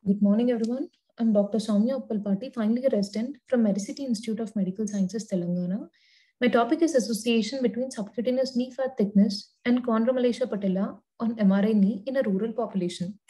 Good morning, everyone. I'm Dr. Soumya Uppalpati, finally a resident from Medicity Institute of Medical Sciences, Telangana. My topic is association between subcutaneous knee fat thickness and chondromalacia patella on MRI knee in a rural population.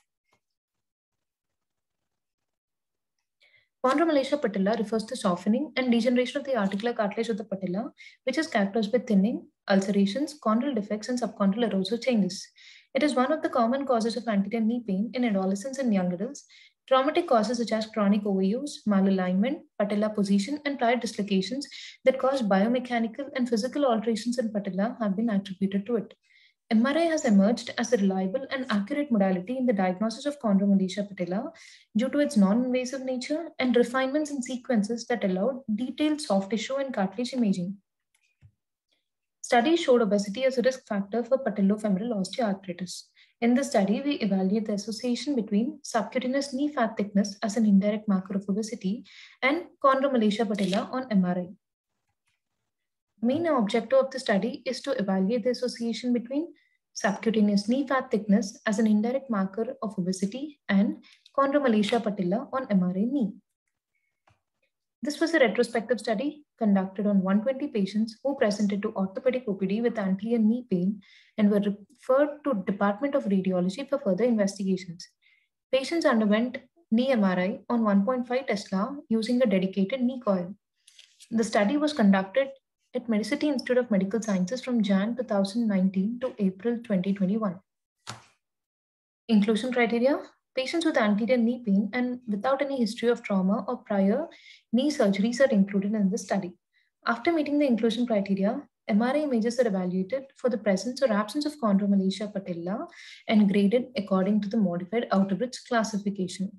Chondromalacia patella refers to softening and degeneration of the articular cartilage of the patella, which is characterized by thinning, ulcerations, chondral defects, and subchondral erosive changes. It is one of the common causes of anterior knee pain in adolescents and young adults. Traumatic causes such as chronic overuse, malalignment, patella position, and prior dislocations that cause biomechanical and physical alterations in patella have been attributed to it. MRI has emerged as a reliable and accurate modality in the diagnosis of chondromalacia patella due to its non-invasive nature and refinements in sequences that allowed detailed soft tissue and cartilage imaging. Studies showed obesity as a risk factor for patellofemoral osteoarthritis. In the study, we evaluate the association between subcutaneous knee fat thickness as an indirect marker of obesity and chondromalacia patella on MRI. The main objective of the study is to evaluate the association between subcutaneous knee fat thickness as an indirect marker of obesity and chondromalacia patella on MRI knee. This was a retrospective study conducted on 120 patients who presented to orthopedic OPD with anterior knee pain and were referred to Department of Radiology for further investigations. Patients underwent knee MRI on 1.5 Tesla using a dedicated knee coil. The study was conducted at Medicity Institute of Medical Sciences from Jan 2019 to April 2021. Inclusion criteria: patients with anterior knee pain and without any history of trauma or prior knee surgeries are included in the study. After meeting the inclusion criteria, MRI images are evaluated for the presence or absence of chondromalacia patella and graded according to the modified outer bridge classification.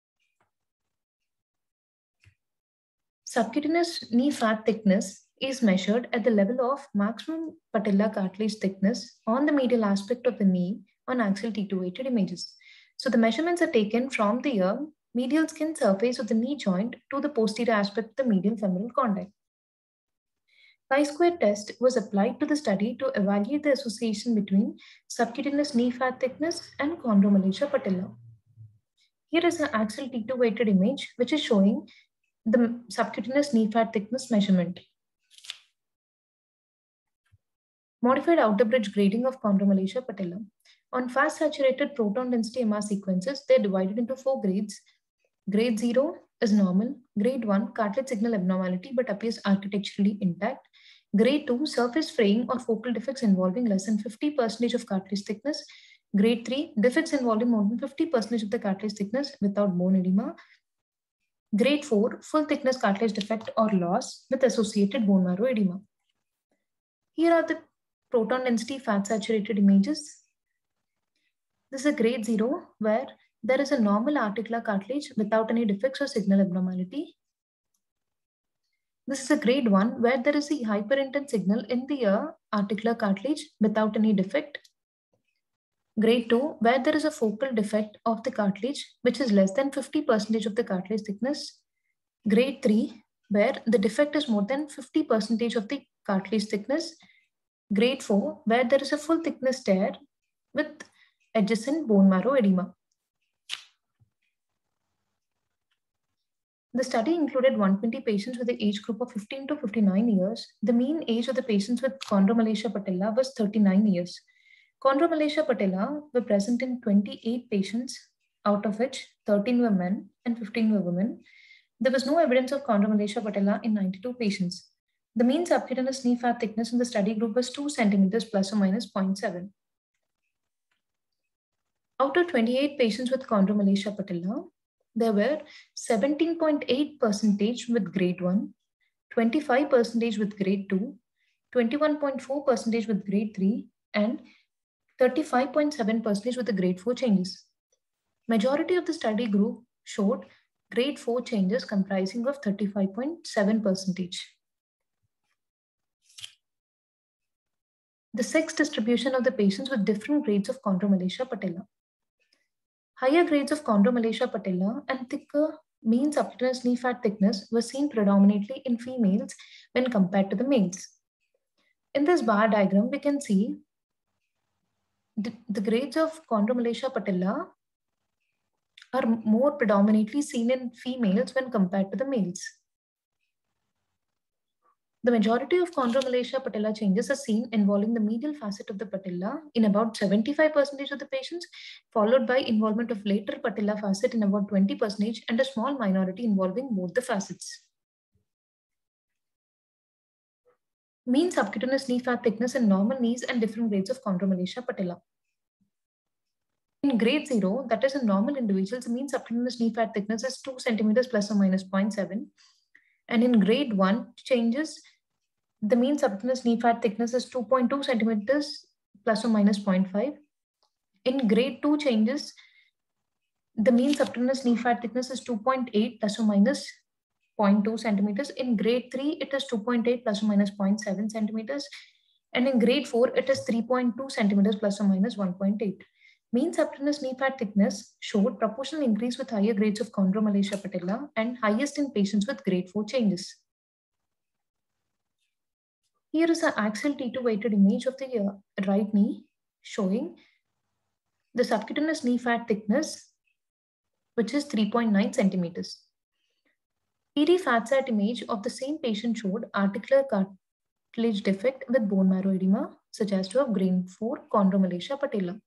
Subcutaneous knee fat thickness is measured at the level of maximum patella cartilage thickness on the medial aspect of the knee on axial T2-weighted images. So the measurements are taken from the medial skin surface of the knee joint to the posterior aspect of the medial femoral condyle. Chi-square test was applied to the study to evaluate the association between subcutaneous knee fat thickness and chondromalacia patella. Here is an axial T2-weighted image which is showing the subcutaneous knee fat thickness measurement. Modified outer bridge grading of chondromalacia patella. On fast saturated proton density MR sequences, they are divided into 4 grades. Grade 0 is normal. Grade 1, cartilage signal abnormality but appears architecturally intact. Grade 2, surface fraying or focal defects involving less than 50% of cartilage thickness. Grade 3, defects involving more than 50% of the cartilage thickness without bone edema. Grade 4, full thickness cartilage defect or loss with associated bone marrow edema. Here are the proton density fat saturated images. This is a grade 0 where there is a normal articular cartilage without any defects or signal abnormality. This is a grade 1 where there is a hyperintense signal in the articular cartilage without any defect. Grade 2 where there is a focal defect of the cartilage which is less than 50% of the cartilage thickness. Grade 3 where the defect is more than 50% of the cartilage thickness. Grade 4 where there is a full thickness tear with adjacent bone marrow edema. The study included 120 patients with the age group of 15 to 59 years. The mean age of the patients with chondromalacia patella was 39 years. Chondromalacia patella were present in 28 patients, out of which 13 were men and 15 were women. There was no evidence of chondromalacia patella in 92 patients. The mean subcutaneous knee fat thickness in the study group was 2 centimeters plus or minus 0.7. Out of 28 patients with chondromalacia patella, there were 17.8% with grade 1, 25% with grade 2, 21.4% with grade 3, and 35.7% with the grade 4 changes. Majority of the study group showed grade 4 changes comprising of 35.7%. The sex distribution of the patients with different grades of chondromalacia patella. Higher grades of chondromalacia patella and thicker mean subcutaneous knee fat thickness were seen predominantly in females when compared to the males. In this bar diagram, we can see the grades of chondromalacia patella are more predominantly seen in females when compared to the males. The majority of chondromalacia patella changes are seen involving the medial facet of the patella in about 75% of the patients, followed by involvement of lateral patella facet in about 20% and a small minority involving both the facets. Mean subcutaneous knee fat thickness in normal knees and different grades of chondromalacia patella. In grade 0, that is in normal individuals, the mean subcutaneous knee fat thickness is 2 centimeters plus or minus 0.7. And in grade 1 changes, the mean subcutaneous knee fat thickness is 2.2 centimeters plus or minus 0.5. In grade 2 changes, the mean subcutaneous knee fat thickness is 2.8 plus or minus 0.2 centimeters. In grade 3, it is 2.8 plus or minus 0.7 centimeters. And in grade 4, it is 3.2 centimeters plus or minus 1.8. Mean subcutaneous knee fat thickness showed proportional increase with higher grades of chondromalacia patella and highest in patients with grade 4 changes. Here is an axial T2 weighted image of the right knee showing the subcutaneous knee fat thickness, which is 3.9 centimeters. PD FATSAT image of the same patient showed articular cartilage defect with bone marrow edema, suggestive of grade 4 chondromalacia patella.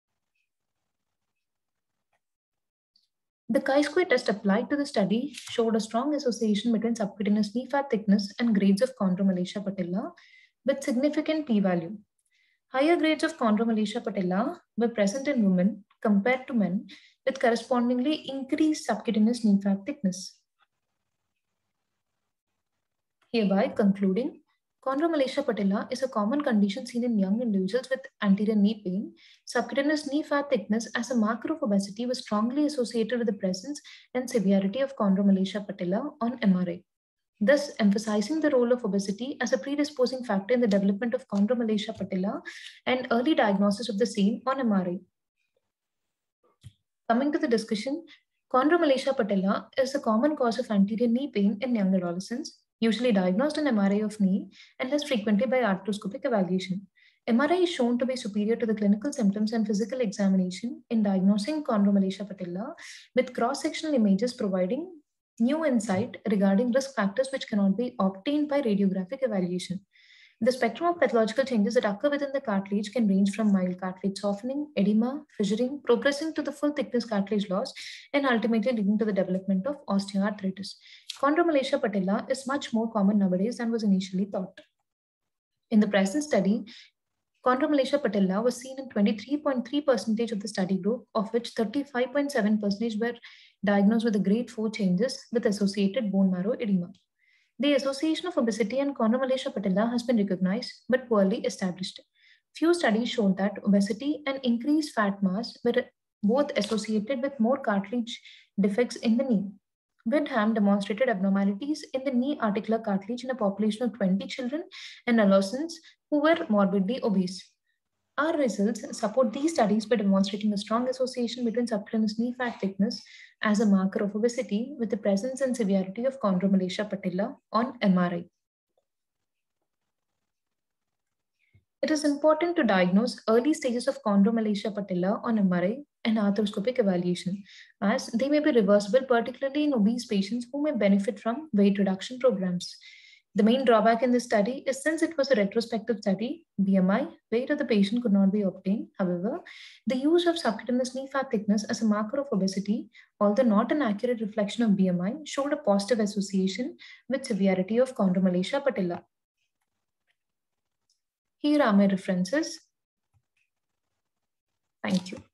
The chi-square test applied to the study showed a strong association between subcutaneous knee fat thickness and grades of chondromalacia patella with significant p-value. Higher grades of chondromalacia patella were present in women compared to men with correspondingly increased subcutaneous knee fat thickness. Hereby concluding, chondromalacia patella is a common condition seen in young individuals with anterior knee pain. Subcutaneous knee fat thickness as a marker of obesity was strongly associated with the presence and severity of chondromalacia patella on MRI, thus emphasizing the role of obesity as a predisposing factor in the development of chondromalacia patella and early diagnosis of the same on MRI. Coming to the discussion, chondromalacia patella is a common cause of anterior knee pain in young adolescents, usually diagnosed on MRI of knee and less frequently by arthroscopic evaluation. MRI is shown to be superior to the clinical symptoms and physical examination in diagnosing chondromalacia patella, with cross-sectional images providing new insight regarding risk factors which cannot be obtained by radiographic evaluation. The spectrum of pathological changes that occur within the cartilage can range from mild cartilage softening, edema, fissuring, progressing to the full thickness cartilage loss, and ultimately leading to the development of osteoarthritis. Chondromalacia patella is much more common nowadays than was initially thought. In the present study, chondromalacia patella was seen in 23.3% of the study group, of which 35.7% were diagnosed with the grade 4 changes with associated bone marrow edema. The association of obesity and chondromalacia patella has been recognized but poorly established. Few studies showed that obesity and increased fat mass were both associated with more cartilage defects in the knee. Windham demonstrated abnormalities in the knee articular cartilage in a population of 20 children and adolescents who were morbidly obese. Our results support these studies by demonstrating a strong association between subcutaneous knee fat thickness as a marker of obesity with the presence and severity of chondromalacia patella on MRI. It is important to diagnose early stages of chondromalacia patella on MRI and arthroscopic evaluation, as they may be reversible, particularly in obese patients who may benefit from weight reduction programs. The main drawback in this study is, since it was a retrospective study, BMI, weight of the patient could not be obtained. However, the use of subcutaneous knee fat thickness as a marker of obesity, although not an accurate reflection of BMI, showed a positive association with severity of chondromalacia patella. Here are my references. Thank you.